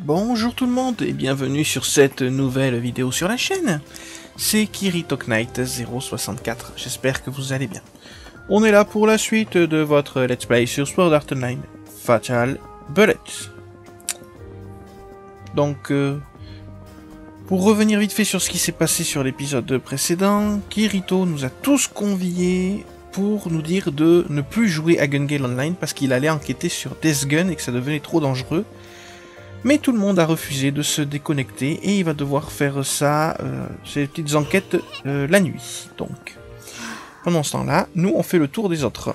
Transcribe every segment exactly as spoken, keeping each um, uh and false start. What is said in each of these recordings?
Bonjour tout le monde et bienvenue sur cette nouvelle vidéo sur la chaîne. C'est Kirito Knight zéro soixante-quatre, j'espère que vous allez bien. On est là pour la suite de votre Let's Play sur Sword Art Online Fatal Bullets. Donc, euh, pour revenir vite fait sur ce qui s'est passé sur l'épisode précédent, Kirito nous a tous conviés pour nous dire de ne plus jouer à Gun Gale Online parce qu'il allait enquêter sur Death Gun et que ça devenait trop dangereux. Mais tout le monde a refusé de se déconnecter et il va devoir faire ça, euh, ces petites enquêtes, euh, la nuit. Donc, pendant ce temps-là, nous on fait le tour des autres.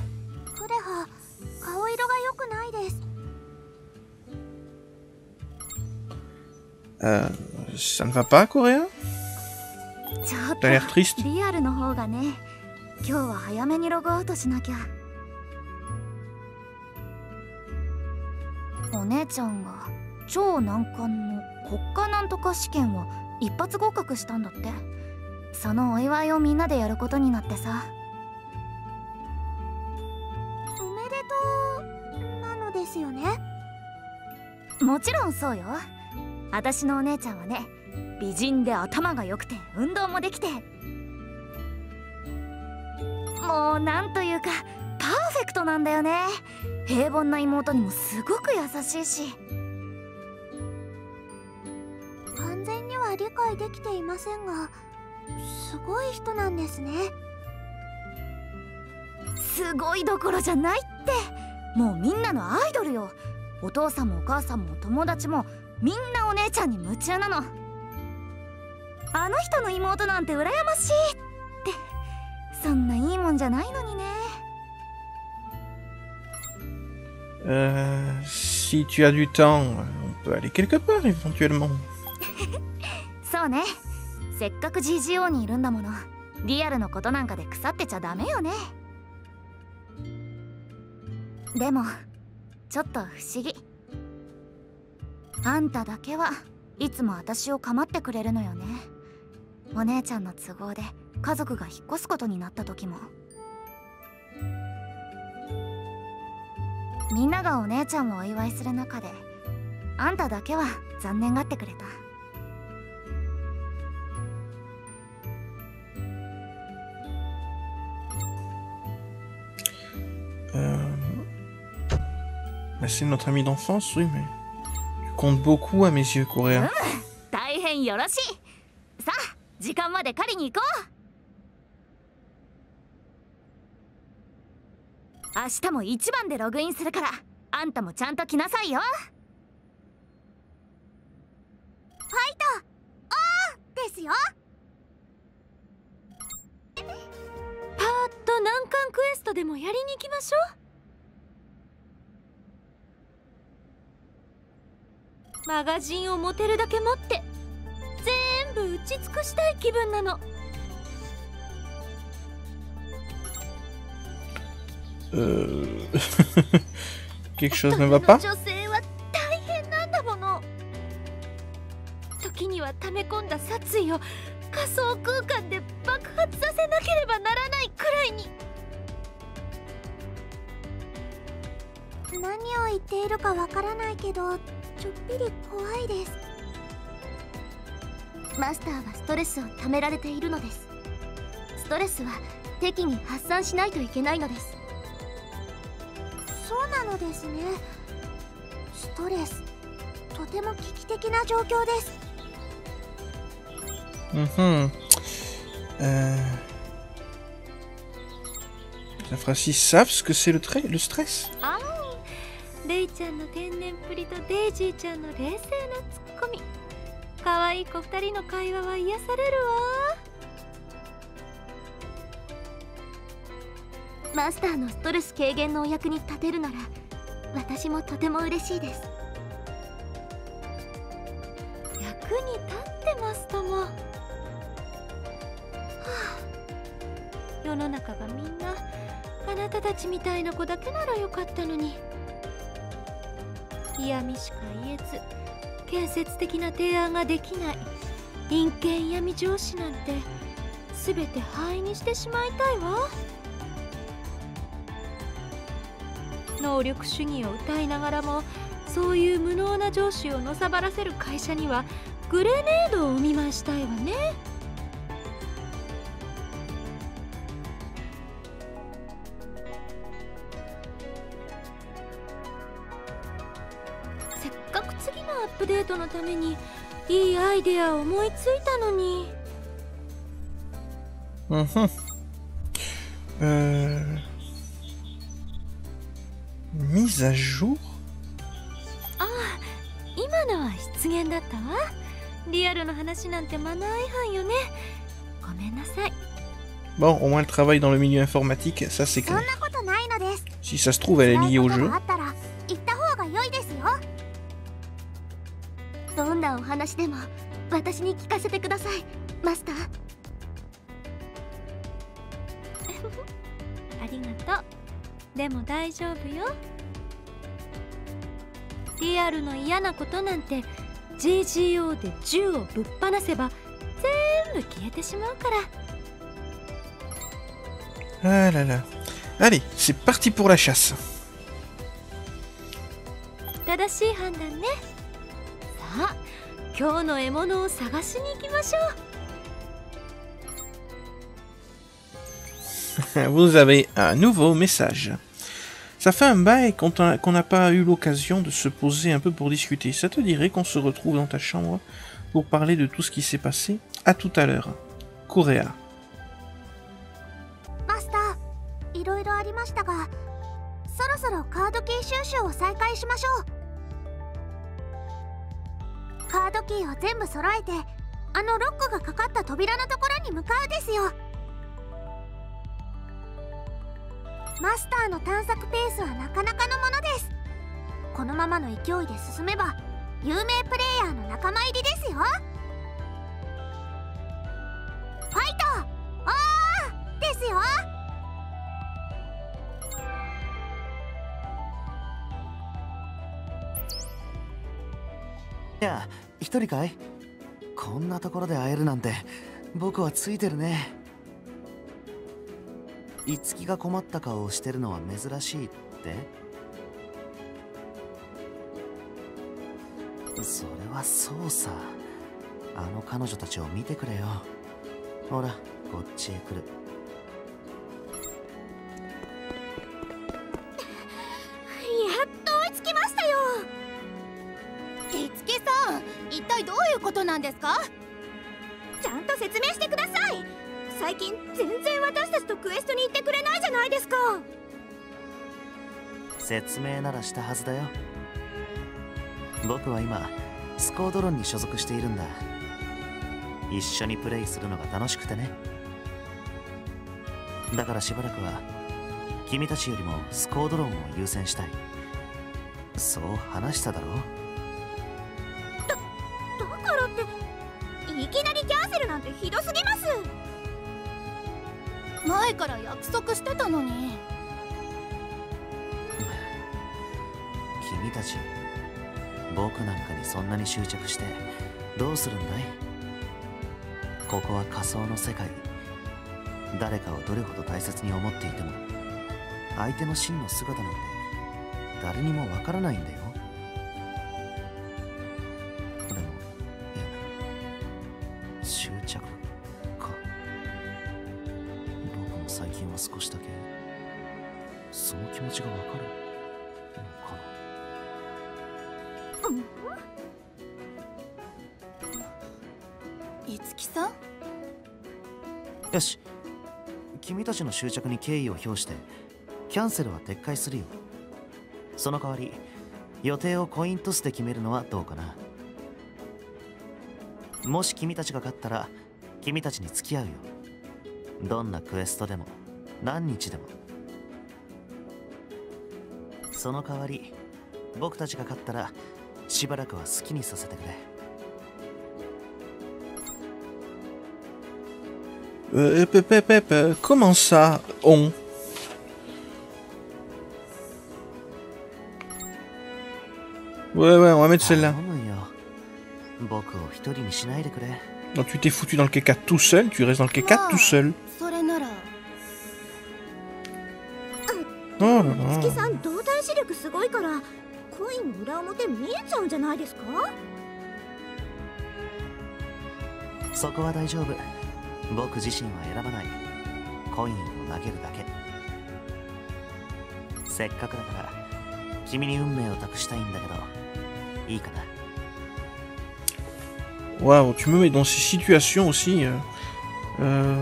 Euh, ça ne va pas, Coréen? T'as l'air triste. Oh, 超難関の国家なんとか試験を一発合格したんだって。そのお祝いをみんなでやることになってさ。おめでとうなのですよね。もちろんそうよ。私のお姉ちゃんはね、美人で頭が良くて運動もできて、もうなんというかパーフェクトなんだよね。平凡な妹にもすごく優しいし。完全には理解できていませんが、すごい人なんですね。すごいどころじゃないって、もうみんなのアイドルよ。お父さんもお母さんも友達もみんなお姉ちゃんに夢中なの。あの人の妹なんて羨ましいって、そんないいもんじゃないのにね。 Euh, si tu as du temps, on peut aller quelque part éventuellement. そうね。せっかく ジージーオー にいるんだもの。リアルのことなんかで腐ってちゃダメよね。でもちょっと不思議。あんただけはいつも私を構ってくれるのよね。お姉ちゃんの都合で家族が引っ越すことになった時も。みんながお姉ちゃんをお祝いする中で、あんただけは残念がってくれた。 Euh... C'est notre ami d'enfance, oui, mais tu comptes beaucoup à mes yeux, Coréen. 大変よろしい。さあ、時間まで狩りに行こう。明日も一番でログインするから、あんたもちゃんと来なさいよ。ファイトオーですよ。パーッと難関クエストでもやりに行きましょう。マガジンを持てるだけ持って全部打ち尽くしたい気分なの。 Euh... Quelque chose ne va pas? 女性は大変なんだもの。時には溜め込んだ殺意を仮想空間で爆発させなければならないくらいに。何を言っているかわからないけど、ちょっぴり怖いです。マスターはストレスをためられているのです。ストレスは適宜発散しないといけないのです。そうなのですね。ストレス、とても危機的な状況です。 Mm-hmm. Euh... Les Francis savent ce que c'est le, le stress. ああ、レイちゃんの天然っぷりとデイジーちゃんの冷静なツッコミ。可愛い子二人の会話は癒されるわ。マスターのストレス軽減のお役に立てるなら、私もとても嬉しいです。役に立ってますとも。はあ、世の中がみんなあなたたちみたいな子だけならよかったのに。嫌味しか言えず建設的な提案ができない陰険闇上司なんて全て灰にしてしまいたいわ。能力主義を謳いながらもそういう無能な上司をのさばらせる会社にはグレネードをお見舞いしたいわね。せっかく次のアップデートのためにいいアイデアを思いついたのに。 うんふん。Euh... Mise à jour? ああ、今のは失言だったわ。リアルの話なんてマナー違反よね。ごめんなさい。 Bon, au moins elle travaille dans le milieu informatique, ça c'est clair. Si ça se trouve, elle est liée au jeu. どんなお話でも私に聞かせてください、マスター。 ありがとう。でも大丈夫よ。リアルの嫌なことなんて ジェージーオー で銃をぶっ放せば全部消えてしまうから。 Ah là là. Allez, c'est parti pour la chasse. 正しい判断ね。さあ、今日の獲物を探しに行きましょう。 Vous avez un nouveau message. Ça fait un bail qu'on qu'on n'a pas eu l'occasion de se poser un peu pour discuter. Ça te dirait qu'on se retrouve dans ta chambre pour parler de tout ce qui s'est passé? À tout à l'heure. Correa. マスター、いろいろありましたが、そろそろカードキー収集を再開しましょう。カードキーを全部揃えて、あのロックがかかった扉のところに向かうですよ。マスターの探索ペースはなかなかのものです。このままの勢いで進めば有名プレイヤーの仲間入りですよ。ファイトおーですよ。 いや、一人かい？こんなところで会えるなんて僕はついてるね。いつきが困った顔をしてるのは珍しいって？それはそうさ。あの彼女たちを見てくれよ。ほら、こっちへ来る。 やっと追いつきましたよ。いつきさん、一体どういうことなんですか？ちゃんと説明してください。最近全然私たちとクエストに行ってくれないじゃないですか。 説明ならしたはずだよ。僕は今スコードロンに所属しているんだ。一緒にプレイするのが楽しくてね。だからしばらくは君たちよりもスコードロンを優先したい。そう話しただろう。 だ、だからっていきなりキャンセルなんてひどすぎます。前から約束してたのに。 君たち、僕なんかにそんなに執着してどうするんだい？ここは仮想の世界。誰かをどれほど大切に思っていても相手の真の姿なんて誰にもわからないんだよ。でも、いや、執着か。僕も最近は少しだけその気持ちがわかるのかな。いつきさん？ よし、君たちの執着に敬意を表してキャンセルは撤回するよ。その代わり予定をコイントスで決めるのはどうかな。もし君たちが勝ったら君たちに付き合うよ。どんなクエストでも何日でも。その代わり僕たちが勝ったらしばらくは好きにさせてくれ。 Euh, pep, pep, pep, comment ça, on? Ouais, ouais, on va mettre celle-là. Donc tu t'es foutu dans le K quatre tout seul, tu restes dans le K quatre tout seul. Oh là là. コインの裏表見えちゃうんじゃないですか？ そこは大丈夫。僕自身は選ばない。コインを投げるだけ。せっかくだから君に運命を託したいんだけど、いいかな？ Waouh, tu me mets dans ces situations aussi. Euh... euh...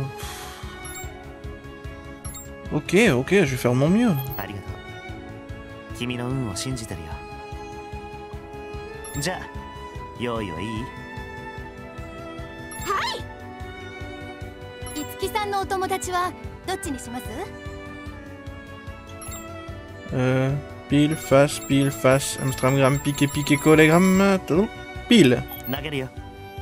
Ok, ok, je vais faire mon mieux. ありがとう。君の運を信じてるよ。じゃあ、用意はいい？ はい。いつきさんのお友達はどっちにします？ Euh... Pile, face, pile, face, Amstramgram, piqué, piqué, collégramme, pile. 投げるよ。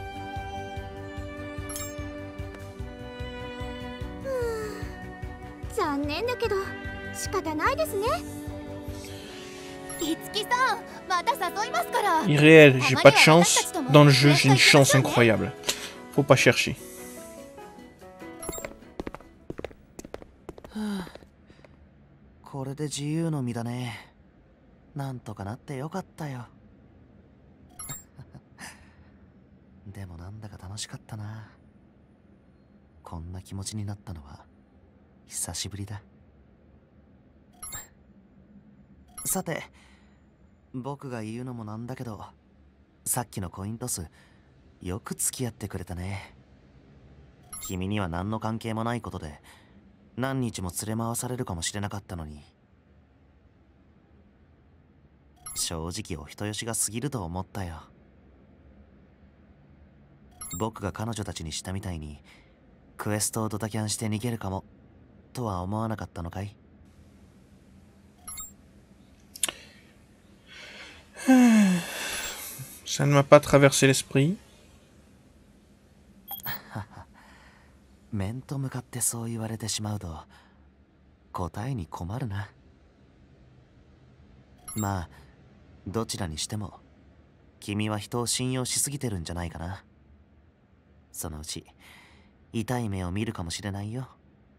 残念だけど仕方ないですね。いつきさん、また誘いますから。 Irréel, j'ai pas de chance. Dans le jeu, j'ai une chance incroyable. Faut pas chercher. これで自由の身だね。なんとかなってよかったよ。でもなんだか楽しかったな。こんな気持ちになったのは久しぶりだ。さて、僕が言うのもなんだけど、さっきのコイントスよく付き合ってくれたね。君には何の関係もないことで何日も連れ回されるかもしれなかったのに、正直お人よしが過ぎると思ったよ。僕が彼女たちにしたみたいにクエストをドタキャンして逃げるかもとは思わなかったのかい？ Ça ne m'a pas traversé l'esprit. 面と向かってそう言われてしまうと答えに困るな。まあどちらにしても君は人を信用しすぎてるんじゃないかな。そのうち痛い目を見るかもしれないよ。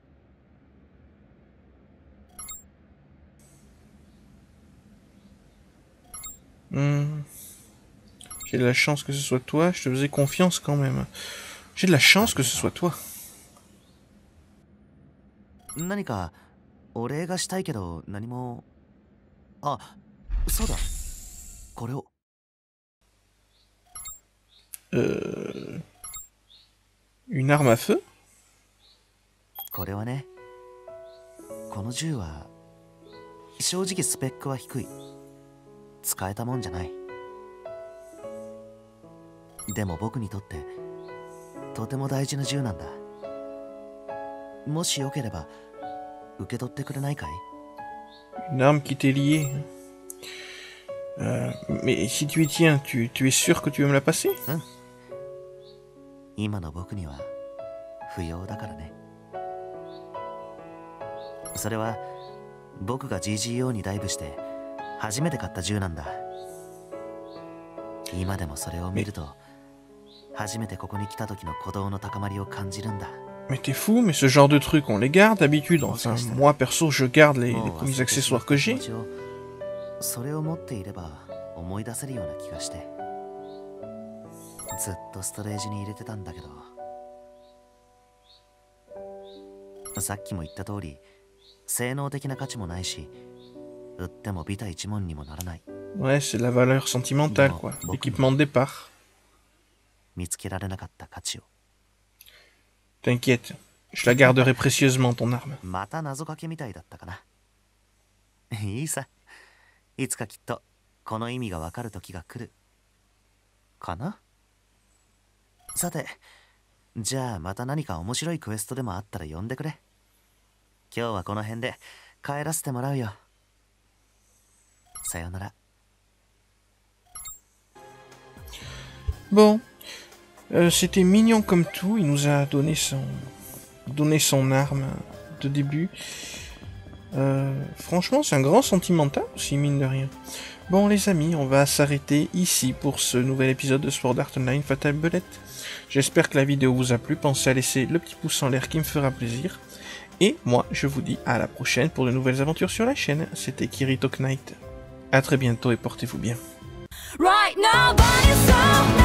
Hmm. J'ai de la chance que ce soit toi, je te faisais confiance quand même. J'ai de la chance que ce soit toi. 何かお礼がしたいけど何も。あ、そうだ。これを。 Euh... Une arme à feu? これはね、この銃は正直スペックは低い。使えたもんじゃない。でも僕にとってとても大事な銃なんだ。もしよければ受け取ってくれないかい？ Une arme qui t'est liée. Euh, mais si tu y tiens, tu, tu es sûr que tu veux me la passer? うん。今の僕には不要だからね。それは僕が ジージーオー にダイブして初めて買った銃なんだ。今でもそれを見ると初めてここに来た時の鼓動の高まりを感じるんだ。 Mais t'es fou, mais ce genre de truc, on les garde d'habitude. Enfin, moi perso, je garde les, les premiers accessoires que j'ai. それを持っていれば思い出せるような気がして、ずっとストレージに入れてたんだけど、さっきも言った通り性能的な価値もないし、売ってもビタ一文にもならない。 Ouais, c'est la valeur sentimentale, quoi. L'équipement de départ. 見つけられなかった価値を。 T'inquiète, je la garderai précieusement, ton arme. また謎かけみたいだったかな。いいさ。いつかきっとこの意味がわかる時が来るかな。さて、じゃあまた何か面白いクエストでもあったら呼んでくれ。今日はこの辺で帰らせてもらうよ。さよなら。 Bon, euh, c'était mignon comme tout. Il nous a donné son, donné son arme de début. Euh, franchement, c'est un grand sentimental aussi, mine de rien. Bon, les amis, on va s'arrêter ici pour ce nouvel épisode de Sword Art Online Fatal Bullet. J'espère que la vidéo vous a plu. Pensez à laisser le petit pouce en l'air qui me fera plaisir. Et moi, je vous dis à la prochaine pour de nouvelles aventures sur la chaîne. C'était Kirito Knight. À très bientôt et portez-vous bien. Right now by your side.